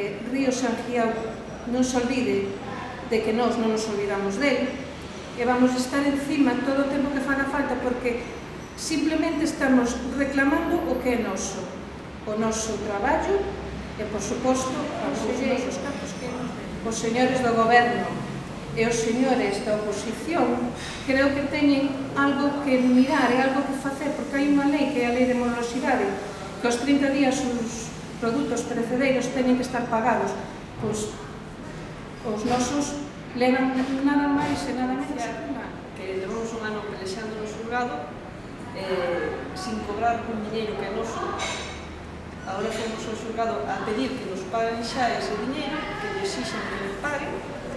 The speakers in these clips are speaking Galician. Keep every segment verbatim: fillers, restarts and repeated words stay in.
que Río San Giao non se olvide de que nós non nos olvidamos dele, e vamos estar encima todo o tempo que faga falta, porque simplemente estamos reclamando o que é noso, o noso traballo e, por suposto, os señores do goberno e os señores da oposición creo que teñen algo que mirar e algo que facer, porque hai unha lei que é a lei de morosidade, que aos trinta días os produtos perecedeiros teñen que estar pagados, pois os nosos levan nada máis e nada menos que levamos un ano pelexando no xulgado sin cobrar un diñeiro que é noso. Agora fomos ao xulgado a pedir que nos paguen xa ese diñeiro, que nos exixen que nos paguen,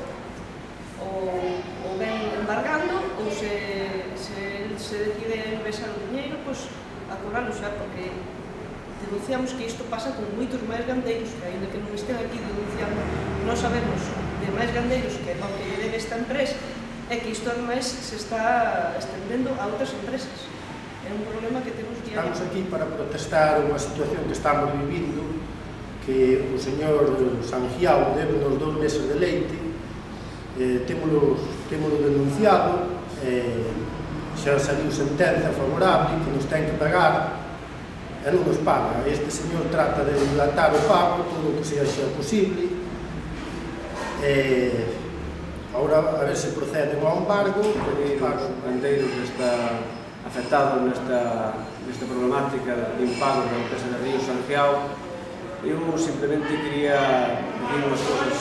ou ben embargando, ou se se decide besar o diñeiro, pois a cobrarlo xa, porque denunciamos que isto pasa con moitos máis gandeiros, que ainda que non estén aquí denunciando, non sabemos de máis gandeiros que ao que lle debe esta empresa, é que isto ademais se está estendendo a outras empresas. É un problema que temos diario. Estamos aquí para protestar unha situación que estamos vivindo, que o señor San Giao debe nos dous meses de leite, eh, témolo denunciado, eh, xa saliu sentenza favorable que nos ten que pagar e non nos paga. Este señor trata de dilatar o pago todo o que sexa posible. Eh, agora a ver se proceden ao embargo. Os gandeiros está afectados nesta, nesta problemática de impago da empresa de Río San Giao. Eu simplemente quería decir unhas cousas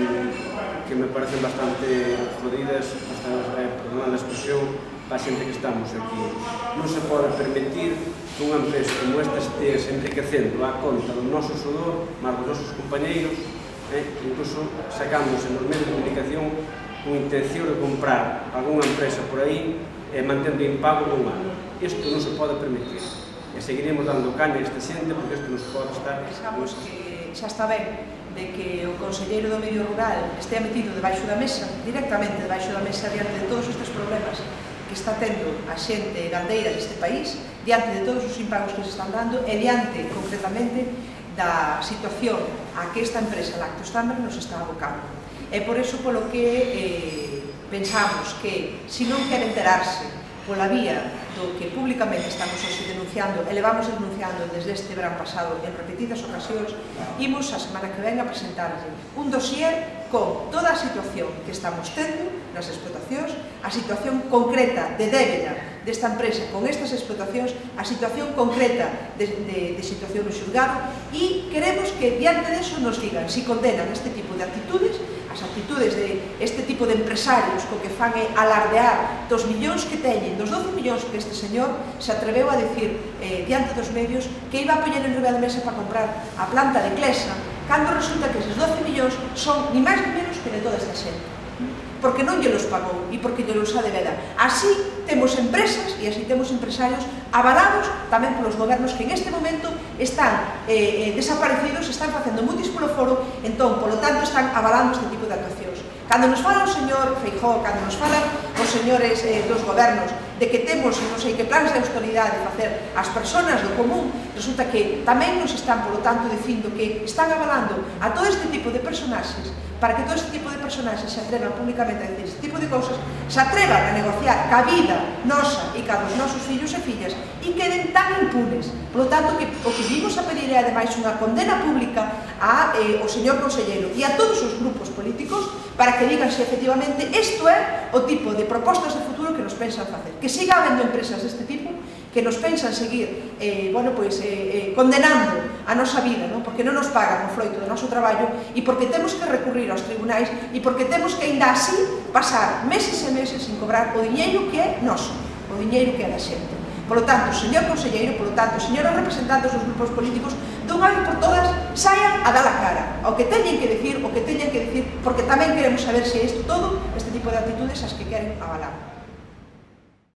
que me parecen bastante jodidas, bastante, eh, perdón a expresión, para a xente que estamos aquí. Non se pode permitir que unha empresa como esta estea enriquecendo a conta do noso sudor, máis dos nosos compañeiros, eh, incluso sacándose nos medios de comunicación con intención de comprar algunha empresa por aí e mantendo impago un ano. Isto non se pode permitir. E seguiremos dando caña a esta xente porque isto non se pode estar. Pensamos que xa está ben de que o conselleiro do Medio Rural estea metido debaixo da mesa, directamente debaixo da mesa, diante de todos estes problemas que está tendo a xente gandeira deste país, diante de todos os impagos que se están dando e diante, concretamente, da situación a que esta empresa Lactostamber nos está abocando. É por iso polo que eh, pensamos que, se non quere enterarse pola vía do que públicamente estamos hoxe denunciando e levamos denunciando desde este verán pasado en repetidas ocasións, imos a semana que ven a presentarlle un dossier con toda a situación que estamos tendo nas explotacións, a situación concreta de débeda desta empresa con estas explotacións, a situación concreta de, de, de situación no xulgado, e queremos que diante deso nos digan se condenan este tipo de actitudes, as actitudes de este tipo de empresarios co que fan é alardear dos millóns que teñen, dos doce millóns que este señor se atreveu a decir eh, diante dos medios que iba a poñer en riba de mesa para comprar a planta de Clesa, cando resulta que eses doce millóns son ni máis ni menos que de toda esta xente, porque non lle los pagou e porque lle los ha de veda. Así temos empresas e así temos empresarios avalados tamén polos gobernos que en este momento están eh, eh, desaparecidos, están facendo mutis polo foro, entón, polo tanto, están avalando este tipo de actuacións. Cando nos fala o señor Feijóo, cando nos falan os señores eh, dos gobernos de que temos, non sei que planes de austeridade facer as persoas do común, resulta que tamén nos están, polo tanto, dicindo que están avalando a todo este tipo de personaxes para que todo este tipo de personaxes se atrevan públicamente a decir este tipo de cousas, se atrevan a negociar ca vida nosa e ca dos nosos fillos e fillas e queden tan impunes. Por lo tanto, que o que vimos a pedir é ademais unha condena pública a, eh, o señor conselleiro e a todos os grupos políticos para que digan se efectivamente isto é o tipo de propostas de futuro que nos pensan facer. Que siga habendo empresas deste tipo que nos pensan seguir eh, bueno, pues, eh, eh, condenando a nosa vida, ¿no? Porque non nos pagan o froito do noso traballo e porque temos que recurrir aos tribunais e porque temos que ainda así pasar meses e meses sin cobrar o diñeiro que é noso, o diñeiro que é da xente. Por lo tanto, señor conselleiro, por lo tanto, señores representantes dos grupos políticos, dunha vez por todas, saian a dar a cara ao que teñen que decir, o que teñen que decir, porque tamén queremos saber se isto todo, este tipo de actitudes, as que queren avalar.